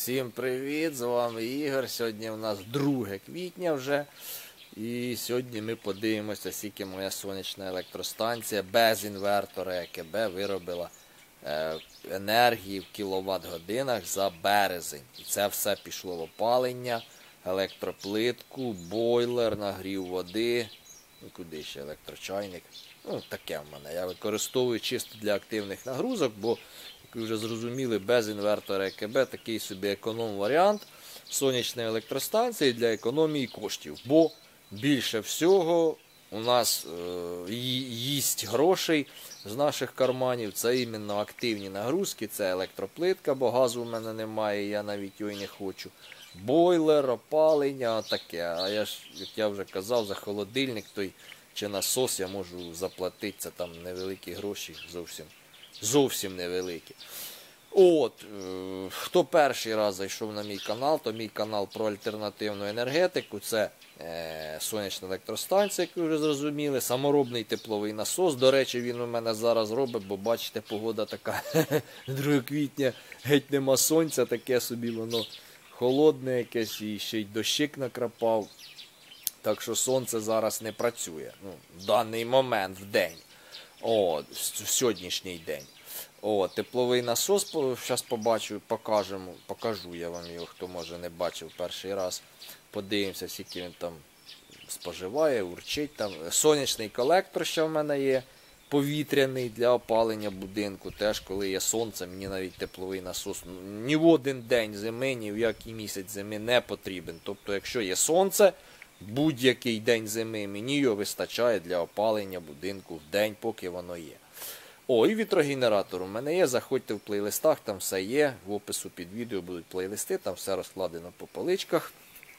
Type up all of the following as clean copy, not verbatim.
Всім привіт, з вами Ігор. Сьогодні у нас 2 квітня вже. І сьогодні ми подивимося, скільки моя сонячна електростанція без інвертора ЕКБ виробила енергії в кіловат-годинах за березень. І це все пішло в опалення, електроплитку, бойлер, нагрів води. Ну, куди ще електрочайник. Ну, таке в мене. Я використовую чисто для активних нагрузок, бо, як ви вже зрозуміли, без інвертора ЕКБ такий собі економ-варіант сонячної електростанції для економії коштів. Бо більше всього у нас їсть грошей з наших карманів. Це іменно активні нагрузки, це електроплитка, бо газу в мене немає, я навіть його не хочу. Бойлер, опалення, таке. А я ж, як я вже казав, за холодильник той чи насос я можу заплатити, це там невеликі гроші, зовсім невеликі. От, хто перший раз зайшов на мій канал, то мій канал про альтернативну енергетику, це сонячна електростанція, як ви вже зрозуміли, саморобний тепловий насос. До речі, він у мене зараз робить, бо бачите, погода така 2 квітня, геть нема сонця, таке собі воно холодне якесь, і ще й дощик накрапав. Так що сонце зараз не працює. Ну, в даний момент, в день. В сьогоднішній день. Тепловий насос, зараз покажу я вам його, хто може не бачив перший раз. Подивимося, скільки він там споживає, урчить там. Сонячний колектор ще в мене є, повітряний для опалення будинку. Теж, коли є сонце, мені навіть тепловий насос ні в один день зими, ні в який місяць зими не потрібен. Тобто, якщо є сонце, будь-який день зими мені його вистачає для опалення будинку в день, поки воно є. І вітрогенератор у мене є, заходьте в плейлистах, там все є, в опису під відео будуть плейлисти, там все розкладено по поличках.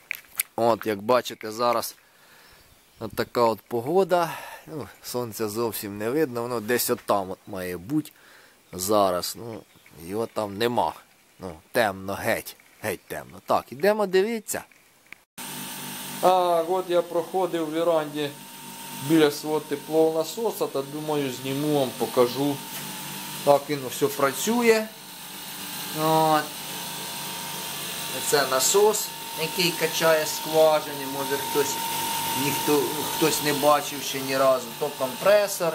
Як бачите, зараз така от погода, сонця зовсім не видно, воно десь отам має бути зараз, його там нема, темно, геть темно. Так, ідемо дивитися. От я проходив в віранді біля свого теплового насоса, та думаю, зніму вам, покажу. Так він все працює. Це насос, який качає скважини, може хтось не бачив ще ні разу. То компресор,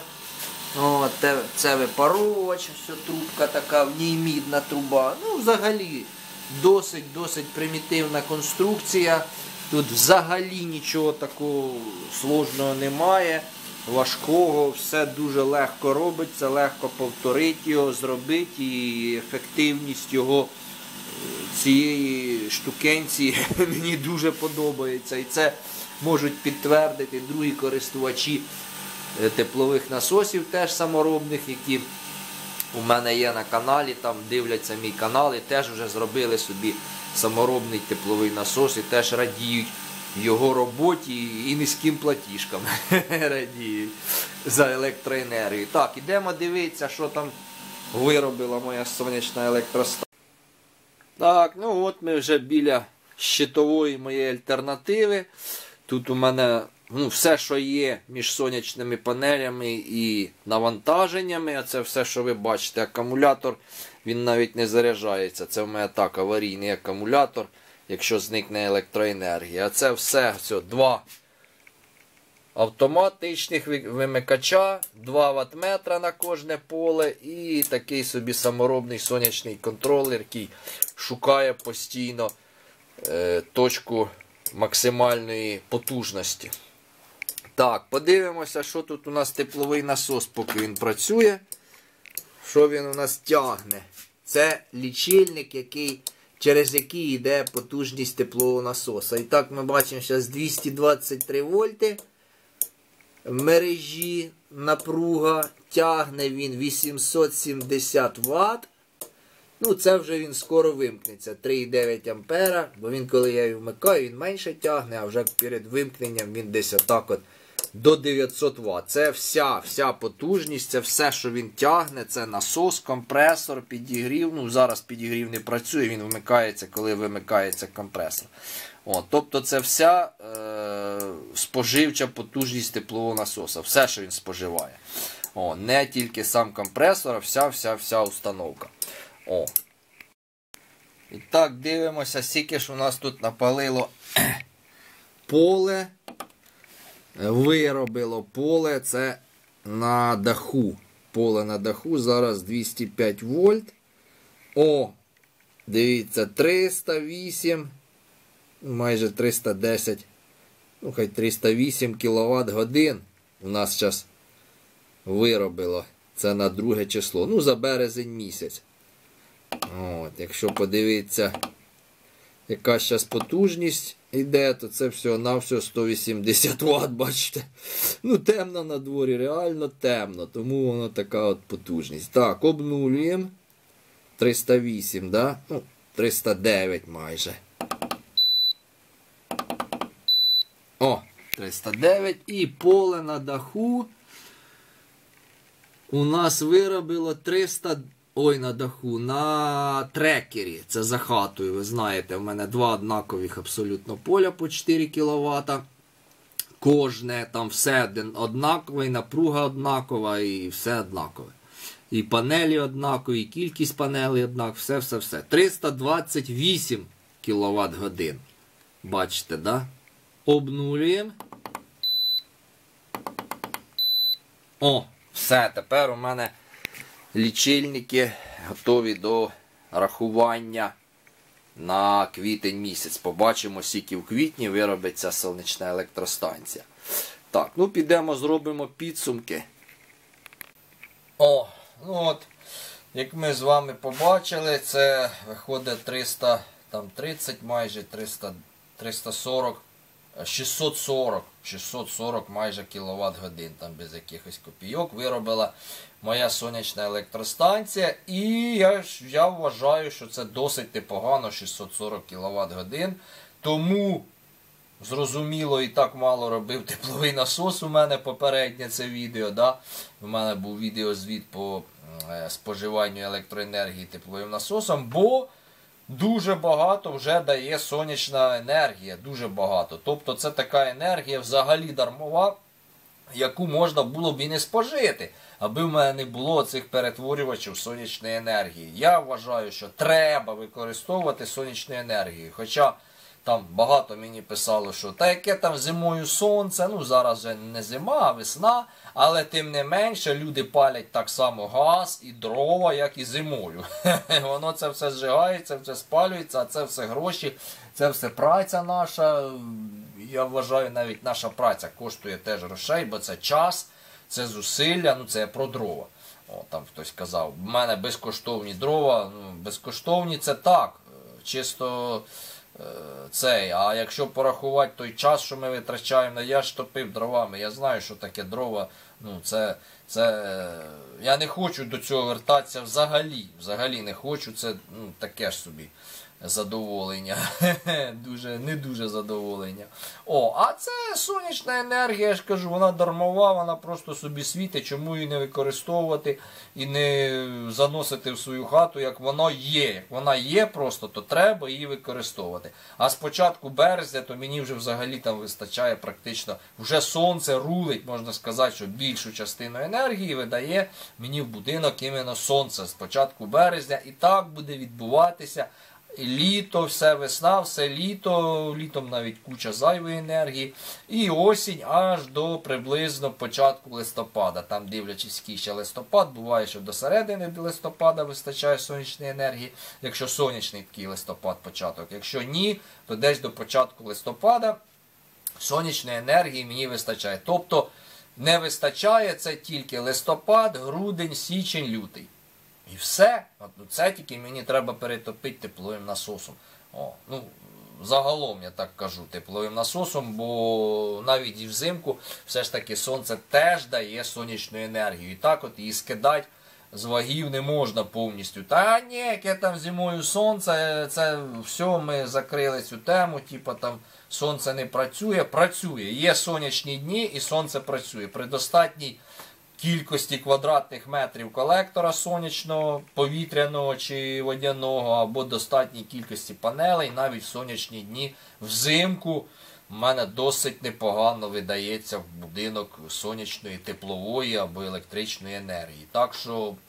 це випаровувач, все, трубка така, в ній мідна труба. Взагалі досить примітивна конструкція. Тут взагалі нічого такого сложного немає, важкого, все дуже легко робиться, легко повторити його, зробити, і ефективність його цієї штукенці мені дуже подобається. І це можуть підтвердити другі користувачі теплових насосів, теж саморобних, які у мене є на каналі, там дивляться мій канал і теж вже зробили собі саморобний тепловий насос і теж радіють його роботі і низьким платіжкам радіють за електроенергію. Так, ідемо дивитися, що там виробила моя сонячна електростанція. Так, ми вже біля щитової моєї альтернативи. Тут у мене все, що є між сонячними панелями і навантаженнями, а це все, що ви бачите. Акумулятор, він навіть не заряджається. Це в мене так, аварійний акумулятор, якщо зникне електроенергія. А це все, 2 автоматичних вимикача, 2 ваттметра на кожне поле і такий собі саморобний сонячний контролер, який шукає постійно точку максимальної потужності. Так, подивимося, що тут у нас тепловий насос, поки він працює. Що він у нас тягне? Це лічильник, через який йде потужність теплового насоса. І так ми бачимо зараз 223 вольти мережі, напруга, тягне він 870 Вт. Це вже він скоро вимкнеться, 3,9 ампера, бо він, коли я його вмикаю, він менше тягне, а вже перед вимкненням він десь отак до 900 Вт. Це вся потужність, це все, що він тягне, це насос, компресор, підігрів. Зараз підігрів не працює, він вмикається, коли вимикається компресор. Тобто це вся споживча потужність теплового насоса, все, що він споживає. Не тільки сам компресор, а вся установка. І так, дивимося, скільки ж у нас тут напалило поле. Виробило поле, це на даху. Поле на даху, зараз 205 вольт. О, дивіться, 308, майже 310, ну хай 308 кВт годин у нас зараз виробило. Це на 2 число, ну за березень місяць. От, якщо подивитися, яка зараз потужність йде, то це всього-навсього 180 Вт, бачите. Ну, темно на дворі, реально темно, тому воно така от потужність. Так, обнулюємо. 308, да? Ну, 309 майже. О, 309. І поле на даху у нас виробило 300... Ой, на даху, на трекері, це за хатою, ви знаєте, в мене 2 однакових абсолютно поля по 4 кВт. Кожне, там все однакове, напруга однакова і все однакове. І панелі однакові, і кількість панелей однакова, все. 328 кВт годин. Бачите, да? Обнулюємо. О, все, тепер у мене лічильники готові до рахування на квітень місяць. Побачимо, скільки в квітні виробиться сонячна електростанція. Так, ну підемо, зробимо підсумки. О, ну от, як ми з вами побачили, це виходить 330, майже 340, 640 майже кВт годин, там без якихось копійок, виробила моя сонячна електростанція. І я вважаю, що це досить непогано, 640 кВт годин. Тому, зрозуміло, і так мало робив тепловий насос у мене попереднє це відео. Да? У мене був відеозвіт по споживанню електроенергії тепловим насосом, бо дуже багато вже дає сонячна енергія, дуже багато. Тобто це така енергія взагалі дармова, яку можна було б і не спожити, аби в мене не було цих перетворювачів сонячної енергії. Я вважаю, що треба використовувати сонячну енергію. Хоча там багато мені писало, що та яке там зимою сонце, ну зараз вже не зима, а весна, але тим не менше люди палять так само газ і дрова, як і зимою. Воно це все зжигається, все спалюється, а це все гроші, це все праця наша. Я вважаю, навіть наша праця коштує теж грошей, бо це час, це зусилля, ну це я про дрова. О, там хтось казав, в мене безкоштовні дрова, ну безкоштовні це так, чисто цей, а якщо порахувати той час, що ми витрачаємо, я ж топив дровами, я знаю, що таке дрова, ну це я не хочу до цього вертатися взагалі не хочу, це ну, таке ж собі задоволення, не дуже задоволення. О, а це сонячна енергія, я ж кажу, вона дармова, вона просто собі світить, чому її не використовувати і не заносити в свою хату, як воно є. Як вона є просто, то треба її використовувати. А з початку березня, то мені вже взагалі там вистачає практично, вже сонце рулить, можна сказати, що більшу частину енергії видає мені в будинок іменно сонце з початку березня. І так буде відбуватися. Літо, все весна, все літо, літом навіть куча зайвої енергії. І осінь аж до приблизно початку листопада. Там дивлячись, який ще листопад, буває, що до середини листопада вистачає сонячної енергії, якщо сонячний такий листопад початок. Якщо ні, то десь до початку листопада сонячної енергії мені вистачає. Тобто не вистачає це тільки листопад, грудень, січень, лютий. І все. Це тільки мені треба перетопити тепловим насосом. Ну, загалом, я так кажу, тепловим насосом, бо навіть і взимку все ж таки сонце теж дає сонячну енергію. І так от її скидати з вагів не можна повністю. Та ні, яке там зимою сонце, це все, ми закрили цю тему, типу там сонце не працює. Працює. Є сонячні дні і сонце працює. При достатній кількості квадратних метрів колектора сонячного, повітряного чи водяного, або достатній кількості панелей, навіть в сонячні дні взимку в мене досить непогано видається в будинок сонячної, теплової або електричної енергії. Так що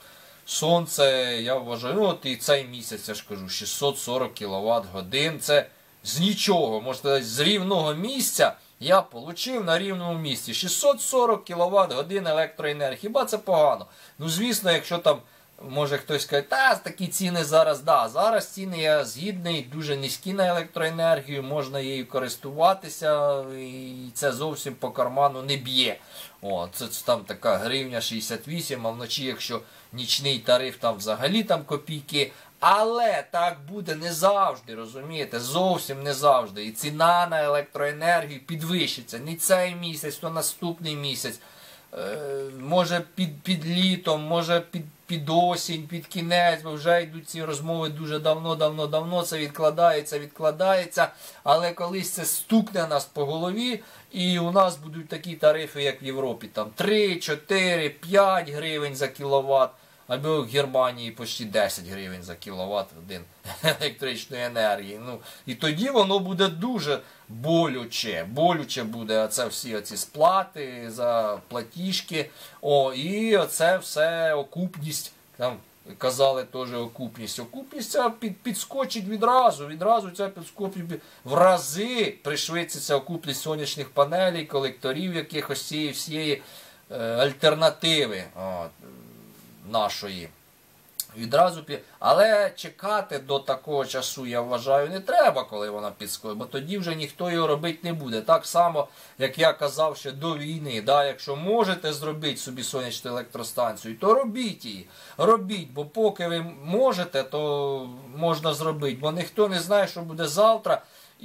сонце, я вважаю, ну от і цей місяць, я ж кажу, 640 кВт годин, це з нічого, можна сказати, з рівного місця я отримав на рівному місці 640 кВт годин електроенергії. Хіба це погано? Ну, звісно, якщо там, може хтось скаже, та такі ціни зараз, да, зараз ціни я згідний, дуже низькі на електроенергію, можна її користуватися, і це зовсім по карману не б'є. О, це там така гривня 68, а вночі, якщо нічний тариф, там взагалі там копійки. Але так буде не завжди, розумієте, зовсім не завжди. І ціна на електроенергію підвищиться. Не цей місяць, то наступний місяць. Може під літом, може під осінь, під кінець, бо вже йдуть ці розмови дуже давно, це відкладається, але колись це стукне нас по голові, і у нас будуть такі тарифи, як в Європі, там 3, 4, 5 гривень за кіловат, або в Германії почти 10 гривень за кіловат годин електричної енергії. Ну, і тоді воно буде дуже болюче буде оце всі оці сплати за платіжки, і оце все окупність, там казали теж окупність. Окупність ця підскочить відразу ця підскочить в рази, пришвидшиться окупність сонячних панелей, колекторів якихось цієї всієї альтернативи нашої. Але чекати до такого часу, я вважаю, не треба, коли вона підскочить, бо тоді вже ніхто його робити не буде. Так само, як я казав ще до війни, да, якщо можете зробити собі сонячну електростанцію, то робіть її. Робіть, бо поки ви можете, то можна зробити, бо ніхто не знає, що буде завтра,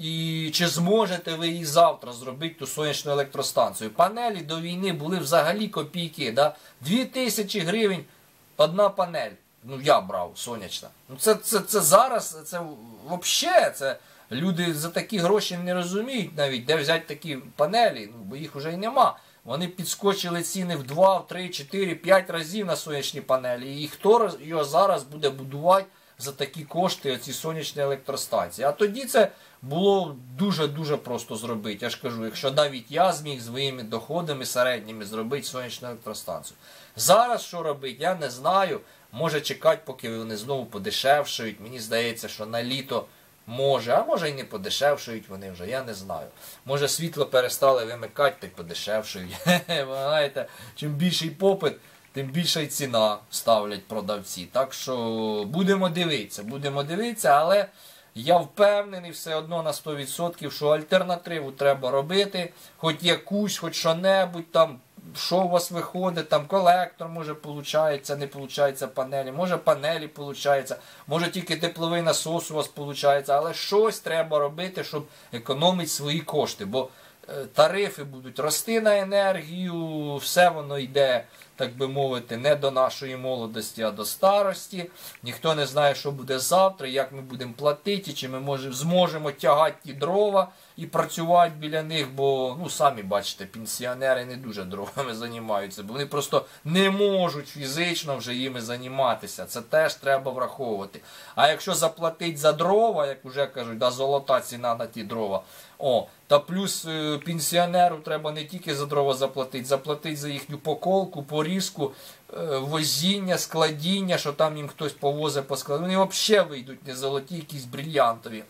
і чи зможете ви її завтра зробити, ту сонячну електростанцію. Панелі до війни були взагалі копійки, да? 2000 гривень одна панель. Ну, я брав сонячна. Ну, це зараз, це взагалі, це люди за такі гроші не розуміють навіть, де взяти такі панелі, ну, бо їх вже й нема. Вони підскочили ціни в 2, в 3, 4, 5 разів на сонячні панелі. І хто його зараз буде будувати за такі кошти, оці сонячні електростанції? А тоді це було дуже-дуже просто зробити. Я ж кажу, якщо навіть я зміг своїми доходами середніми зробити сонячну електростанцію. Зараз що робити, я не знаю. Може чекати, поки вони знову подешевшують. Мені здається, що на літо може, а може і не подешевшують вони вже, я не знаю. Може світло перестали вимикати, то й подешевшують. Знаєте, чим більший попит, тим більша й ціна ставлять продавці. Так що будемо дивитися, але я впевнений все одно на 100%, що альтернативу треба робити, хоч якусь, хоч що-небудь там, що у вас виходить, там колектор, може, получається, не получається панелі, може панелі получається, може тільки тепловий насос у вас получається, але щось треба робити, щоб економити свої кошти, бо тарифи будуть рости на енергію, все воно йде, так би мовити, не до нашої молодості, а до старості. Ніхто не знає, що буде завтра, як ми будемо платити, чи ми зможемо тягати ті дрова і працювати біля них, бо, ну, самі бачите, пенсіонери не дуже дровами займаються, бо вони просто не можуть фізично вже їми займатися. Це теж треба враховувати. А якщо заплатити за дрова, як вже кажуть, да, золота ціна на ті дрова, та плюс пенсіонеру треба не тільки за дрова заплатити за їхню поколку, порізку, возіння, складіння, що там їм хтось повозить по складу. Вони взагалі вийдуть не золоті, якісь брильянтові.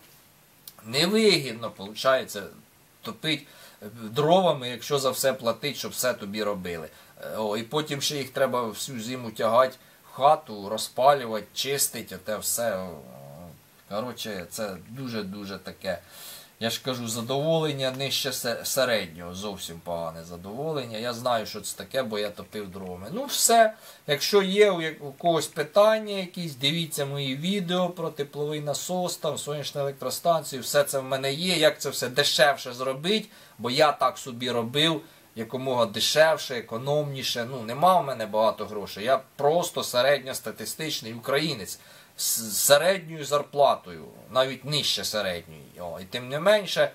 Невигідно, виходить, топити дровами, якщо за все платить, щоб все тобі робили. І потім ще їх треба всю зиму тягати в хату, розпалювати, чистити, оте все. Коротше, це дуже-дуже таке. Я ж кажу, задоволення нижче середнього, зовсім погане задоволення. Я знаю, що це таке, бо я топив дровами. Ну все, якщо є у когось питання якісь, дивіться мої відео про тепловий насос, там, сонячну електростанцію, все це в мене є, як це все дешевше зробити, бо я так собі робив, якомога дешевше, економніше. Ну, нема в мене багато грошей, я просто середньостатистичний українець. З середньою зарплатою, навіть нижче середньої. І тим не менше,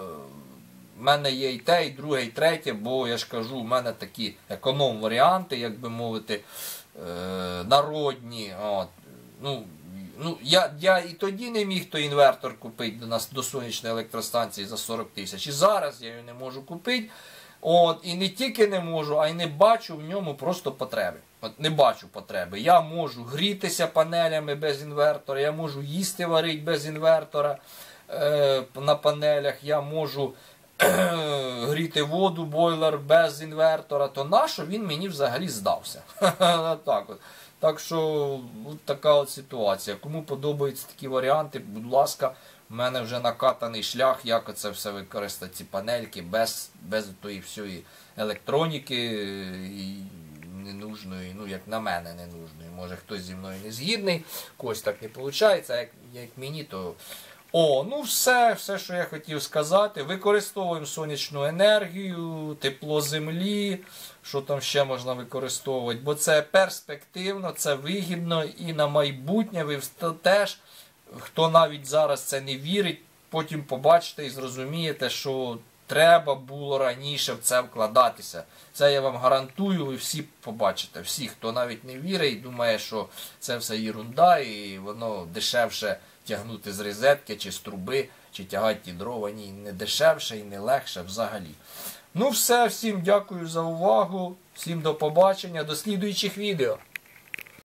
в мене є і те, і друге, і третє, бо я ж кажу, в мене такі економ-варіанти, як би мовити, народні. Я і тоді не міг той інвертор купити до сонячної електростанції за 40 тисяч. І зараз я його не можу купити. І не тільки не можу, а й не бачу в ньому просто потреби. не бачу потреби. Я можу грітися панелями без інвертора, я можу їсти варити без інвертора на панелях, я можу гріти воду, бойлер без інвертора, то нащо він мені взагалі здався? Так от. Так що от така от ситуація. Кому подобаються такі варіанти, будь ласка, в мене вже накатаний шлях, як оце все використати, ці панельки, без тої всієї електроніки і ненужної, ну як на мене ненужної. Може хтось зі мною не згідний, когось так не виходить, а як мені, то... Ну все, що я хотів сказати. Використовуємо сонячну енергію, тепло землі, що там ще можна використовувати, бо це перспективно, це вигідно і на майбутнє ви теж, хто навіть зараз це не вірить, потім побачите і зрозумієте, що треба було раніше в це вкладатися. Це я вам гарантую, ви всі побачите. Всі, хто навіть не вірить і думає, що це все єрунда і воно дешевше тягнути з розетки, чи з труби, чи тягати ті дрова. Ні, не дешевше і не легше взагалі. Ну все, всім дякую за увагу, всім до побачення, до слідуючих відео.